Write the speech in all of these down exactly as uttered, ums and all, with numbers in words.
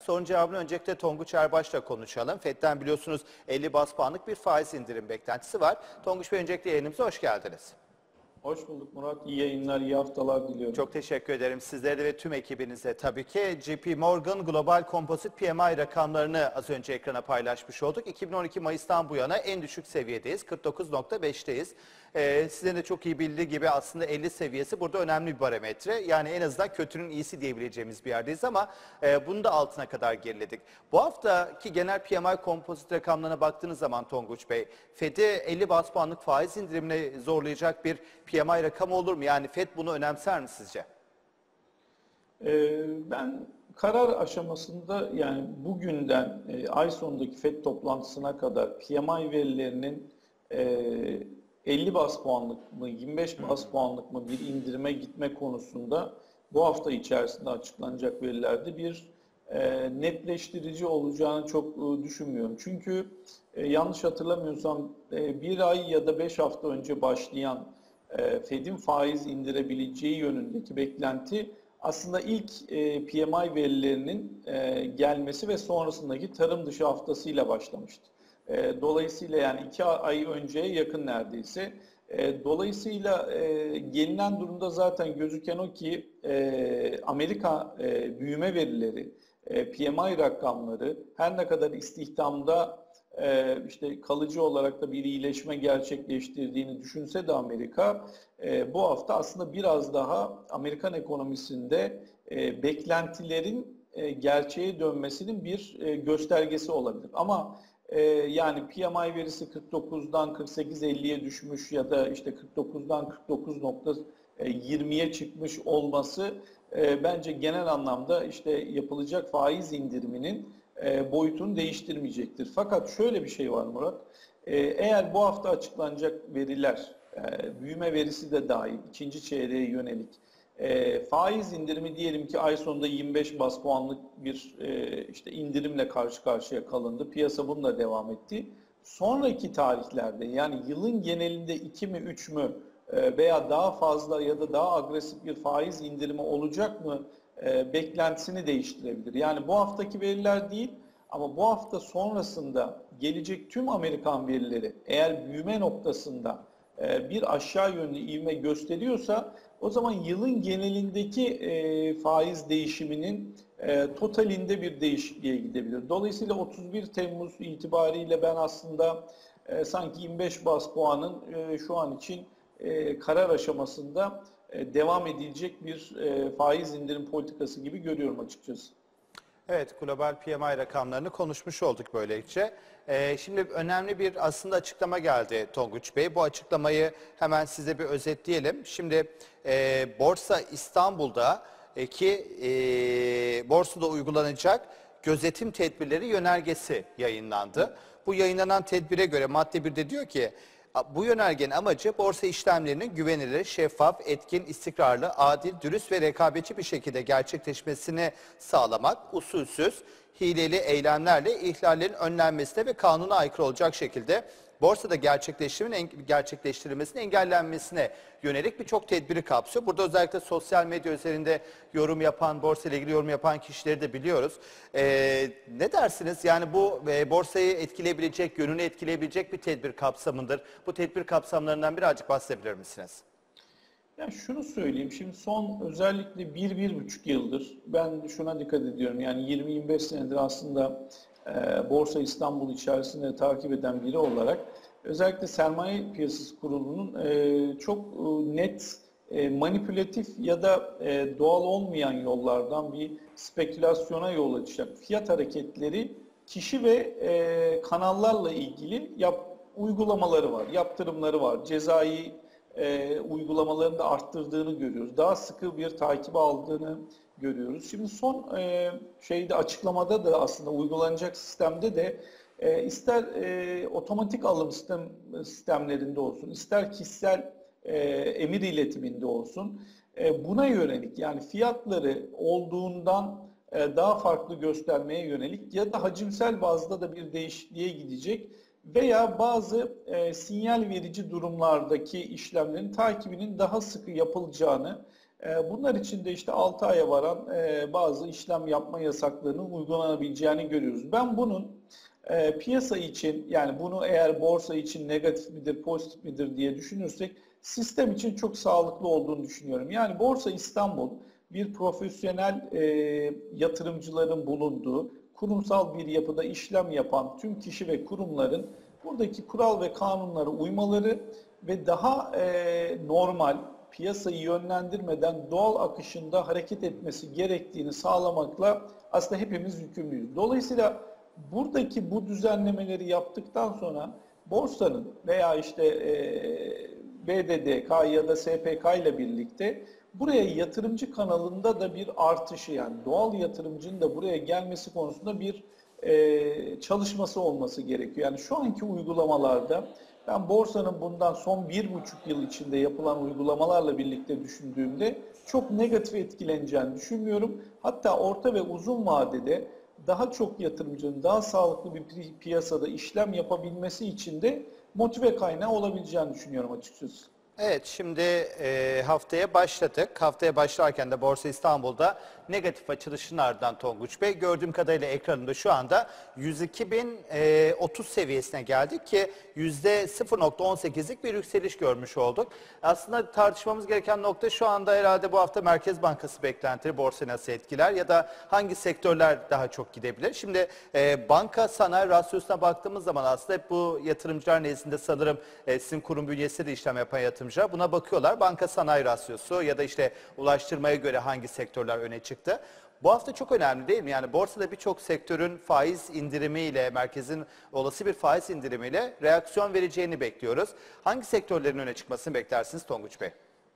Sorun cevabını öncelikle Tonguç Erbaş'la konuşalım. Fed'den biliyorsunuz elli baz puanlık bir faiz indirim beklentisi var. Tonguç Bey, öncelikle yayınımıza hoş geldiniz. Hoş bulduk Murat. İyi yayınlar, iyi haftalar diliyorum. Çok teşekkür ederim sizlere de ve tüm ekibinize tabii ki. J P Morgan Global Composite P M I rakamlarını az önce ekrana paylaşmış olduk. iki bin on iki Mayıs'tan bu yana en düşük seviyedeyiz. kırk dokuz nokta beşteyiz. Ee, sizin de çok iyi bildiği gibi aslında elli seviyesi burada önemli bir barometre. Yani en azından kötünün iyisi diyebileceğimiz bir yerdeyiz ama e, bunu da altına kadar geriledik. Bu haftaki genel P M I kompozit rakamlarına baktığınız zaman Tonguç Bey, Fed'i elli baz puanlık faiz indirimine zorlayacak bir P M I rakamı olur mu? Yani Fed bunu önemser mi sizce? Ee, ben karar aşamasında yani bugünden e, ay sonundaki Fed toplantısına kadar P M I verilerinin e, elli baz puanlık mı, yirmi beş baz puanlık mı bir indirime gitme konusunda bu hafta içerisinde açıklanacak verilerde bir e, netleştirici olacağını çok e, düşünmüyorum. Çünkü e, yanlış hatırlamıyorsam e, bir ay ya da beş hafta önce başlayan e, Fed'in faiz indirebileceği yönündeki beklenti aslında ilk e, P M I verilerinin e, gelmesi ve sonrasındaki tarım dışı haftasıyla başlamıştı. E, dolayısıyla yani iki ay önceye yakın neredeyse. E, dolayısıyla e, gelinen durumda zaten gözüken o ki e, Amerika e, büyüme verileri, e, P M I rakamları her ne kadar istihdamda e, işte kalıcı olarak da bir iyileşme gerçekleştirdiğini düşünse de Amerika e, bu hafta aslında biraz daha Amerikan ekonomisinde e, beklentilerin e, gerçeğe dönmesinin bir e, göstergesi olabilir. Ama e, yani P M I verisi kırk dokuzdan kırk sekiz elliye düşmüş ya da işte kırk dokuzdan kırk dokuz nokta yirmiye çıkmış olması e, bence genel anlamda işte yapılacak faiz indiriminin e, boyutunu değiştirmeyecektir. Fakat şöyle bir şey var Murat. E, eğer bu hafta açıklanacak veriler, e, büyüme verisi de dahil, ikinci çeyreğe yönelik e, faiz indirimi diyelim ki ay sonunda yirmi beş baz puanlık bir e, işte indirimle karşı karşıya kalındı. Piyasa bununla devam etti. Sonraki tarihlerde yani yılın genelinde iki mi üç mü veya daha fazla ya da daha agresif bir faiz indirimi olacak mı e, beklentisini değiştirebilir. Yani bu haftaki veriler değil ama bu hafta sonrasında gelecek tüm Amerikan verileri eğer büyüme noktasında e, bir aşağı yönlü ivme gösteriyorsa o zaman yılın genelindeki e, faiz değişiminin e, totalinde bir değişikliğe gidebilir. Dolayısıyla otuz bir Temmuz itibariyle ben aslında e, sanki yirmi beş baz puanın e, şu an için E, karar aşamasında e, devam edilecek bir e, faiz indirim politikası gibi görüyorum açıkçası. Evet, global P M I rakamlarını konuşmuş olduk böylece. Ee, şimdi önemli bir aslında açıklama geldi Tonguç Bey. Bu açıklamayı hemen size bir özetleyelim. Şimdi e, Borsa İstanbul'da e, ki e, borsada uygulanacak gözetim tedbirleri yönergesi yayınlandı. Bu yayınlanan tedbire göre madde birde diyor ki, bu yönergenin amacı borsa işlemlerinin güvenilir, şeffaf, etkin, istikrarlı, adil, dürüst ve rekabetçi bir şekilde gerçekleşmesini sağlamak, usulsüz, hileli eylemlerle ihlallerin önlenmesine ve kanuna aykırı olacak şekilde borsada gerçekleştirilmenin, gerçekleştirilmesinin engellenmesine yönelik birçok tedbiri kapsıyor. Burada özellikle sosyal medya üzerinde yorum yapan, borsa ile ilgili yorum yapan kişileri de biliyoruz. Ee, ne dersiniz? Yani bu e, borsayı etkileyebilecek, yönünü etkileyebilecek bir tedbir kapsamındır. Bu tedbir kapsamlarından birazcık bahsedebilir misiniz? Yani şunu söyleyeyim, şimdi son özellikle bir, bir buçuk yıldır ben şuna dikkat ediyorum. Yani yirmi yirmi beş senedir aslında e, Borsa İstanbul içerisinde takip eden biri olarak özellikle Sermaye Piyasası Kurulu'nun e, çok e, net e, manipülatif ya da e, doğal olmayan yollardan bir spekülasyona yol açacak fiyat hareketleri kişi ve e, kanallarla ilgili yap, uygulamaları var, yaptırımları var, cezai e, uygulamalarını da arttırdığını görüyoruz. Daha sıkı bir takip aldığını görüyoruz. Şimdi son e, şeyde açıklamada da aslında uygulanacak sistemde de e, ister e, otomatik alım sistem, sistemlerinde olsun, ister kişisel e, emir iletiminde olsun e, buna yönelik yani fiyatları olduğundan e, daha farklı göstermeye yönelik ya da hacimsel bazda da bir değişikliğe gidecek veya bazı e, sinyal verici durumlardaki işlemlerin takibinin daha sıkı yapılacağını E, bunlar için de işte altı aya varan e, bazı işlem yapma yasaklarının uygulanabileceğini görüyoruz. Ben bunun e, piyasa için, yani bunu eğer borsa için negatif midir, pozitif midir diye düşünürsek sistem için çok sağlıklı olduğunu düşünüyorum. Yani Borsa İstanbul bir profesyonel e, yatırımcıların bulunduğu, kurumsal bir yapıda işlem yapan tüm kişi ve kurumların buradaki kural ve kanunlara uymaları ve daha e, normal, piyasayı yönlendirmeden doğal akışında hareket etmesi gerektiğini sağlamakla aslında hepimiz yükümlüyüz. Dolayısıyla buradaki bu düzenlemeleri yaptıktan sonra borsanın veya işte e, B D D K ya da S P K ile birlikte buraya yatırımcı kanalında da bir artışı, yani doğal yatırımcının da buraya gelmesi konusunda bir e, çalışması olması gerekiyor. Yani şu anki uygulamalarda ben borsanın bundan son bir buçuk yıl içinde yapılan uygulamalarla birlikte düşündüğümde çok negatif etkileneceğini düşünmüyorum. Hatta orta ve uzun vadede daha çok yatırımcının daha sağlıklı bir piyasada işlem yapabilmesi için de motive kaynağı olabileceğini düşünüyorum açıkçası. Evet, şimdi e, haftaya başladık. Haftaya başlarken de Borsa İstanbul'da negatif açılışın ardından Tonguç Bey, gördüğüm kadarıyla ekranında şu anda yüz iki bin otuz seviyesine geldik ki yüzde sıfır nokta on sekizlik bir yükseliş görmüş olduk. Aslında tartışmamız gereken nokta şu anda herhalde bu hafta Merkez Bankası beklentileri borsayı nasıl etkiler ya da hangi sektörler daha çok gidebilir? Şimdi e, banka sanayi rasyosuna baktığımız zaman aslında hep bu yatırımcılar nezdinde sanırım e, sizin kurum bünyesinde de işlem yapan yatırımcılar buna bakıyorlar. Banka sanayi rasyosu ya da işte ulaştırmaya göre hangi sektörler öne çıktı. Bu hafta çok önemli değil mi? Yani borsada birçok sektörün faiz indirimiyle, merkezin olası bir faiz indirimiyle reaksiyon vereceğini bekliyoruz. Hangi sektörlerin öne çıkmasını beklersiniz Tonguç Bey?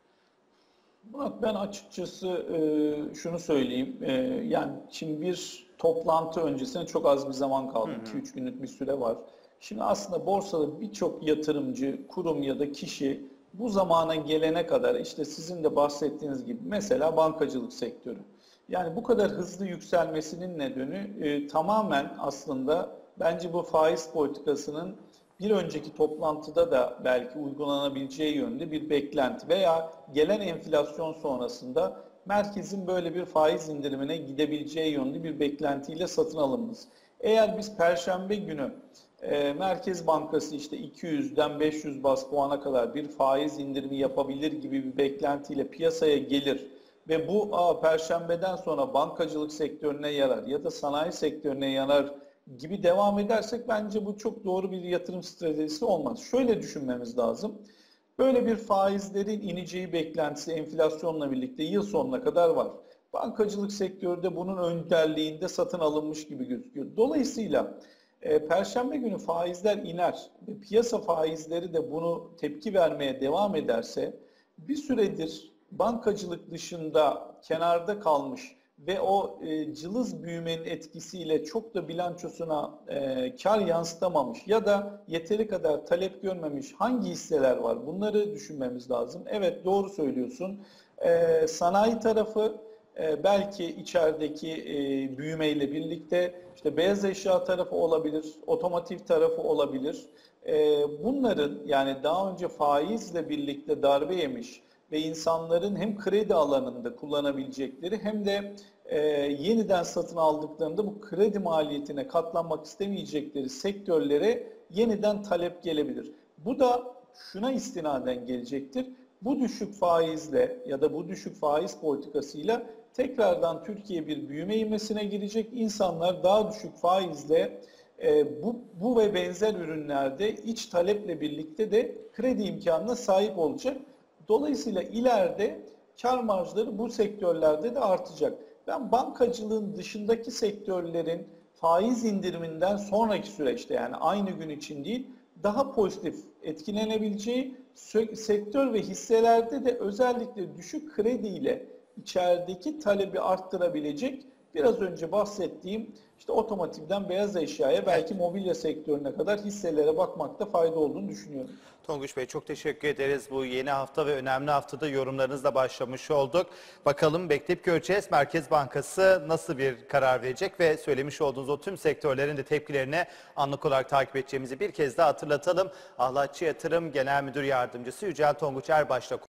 Murat, ben açıkçası e, şunu söyleyeyim. E, yani şimdi bir toplantı öncesine çok az bir zaman kaldı. iki üç günlük bir süre var. Şimdi aslında borsada birçok yatırımcı, kurum ya da kişi bu zamana gelene kadar işte sizin de bahsettiğiniz gibi mesela bankacılık sektörü. Yani bu kadar hızlı yükselmesinin nedeni e, tamamen aslında bence bu faiz politikasının bir önceki toplantıda da belki uygulanabileceği yönde bir beklenti veya gelen enflasyon sonrasında merkezin böyle bir faiz indirimine gidebileceği yönde bir beklentiyle satın alınması. Eğer biz Perşembe günü e, Merkez Bankası işte iki yüzden beş yüz bas puana kadar bir faiz indirimi yapabilir gibi bir beklentiyle piyasaya gelir ve bu a, Perşembeden sonra bankacılık sektörüne yarar ya da sanayi sektörüne yarar gibi devam edersek bence bu çok doğru bir yatırım stratejisi olmaz. Şöyle düşünmemiz lazım. Böyle bir faizlerin ineceği beklentisi enflasyonla birlikte yıl sonuna kadar var. Bankacılık sektörü de bunun önderliğinde satın alınmış gibi gözüküyor. Dolayısıyla e, Perşembe günü faizler iner ve piyasa faizleri de bunu tepki vermeye devam ederse bir süredir bankacılık dışında kenarda kalmış ve o e, cılız büyümenin etkisiyle çok da bilançosuna e, kar yansıtamamış ya da yeteri kadar talep görmemiş hangi hisseler var? Bunları düşünmemiz lazım. Evet, doğru söylüyorsun. E, sanayi tarafı e, belki içerideki e, büyümeyle birlikte işte beyaz eşya tarafı olabilir, otomotiv tarafı olabilir. E, bunların yani daha önce faizle birlikte darbe yemiş ve insanların hem kredi alanında kullanabilecekleri hem de e, yeniden satın aldıklarında bu kredi maliyetine katlanmak istemeyecekleri sektörlere yeniden talep gelebilir. Bu da şuna istinaden gelecektir. Bu düşük faizle ya da bu düşük faiz politikasıyla tekrardan Türkiye bir büyüme ivmesine girecek. İnsanlar daha düşük faizle e, bu, bu ve benzer ürünlerde iç taleple birlikte de kredi imkanına sahip olacak. Dolayısıyla ileride kar marjları bu sektörlerde de artacak. Ben bankacılığın dışındaki sektörlerin faiz indiriminden sonraki süreçte, yani aynı gün için değil, daha pozitif etkilenebileceği sektör ve hisselerde de özellikle düşük krediyle içerideki talebi arttırabilecek, biraz önce bahsettiğim işte otomotivden beyaz eşyaya belki mobilya sektörüne kadar hisselere bakmakta fayda olduğunu düşünüyorum. Tonguç Bey, çok teşekkür ederiz. Bu yeni hafta ve önemli haftada yorumlarınızla başlamış olduk. Bakalım, bekleyip göreceğiz. Merkez Bankası nasıl bir karar verecek ve söylemiş olduğunuz o tüm sektörlerin de tepkilerini anlık olarak takip edeceğimizi bir kez daha hatırlatalım. Ahlatçı Yatırım Genel Müdür Yardımcısı Yücel Tonguç Erbaş'la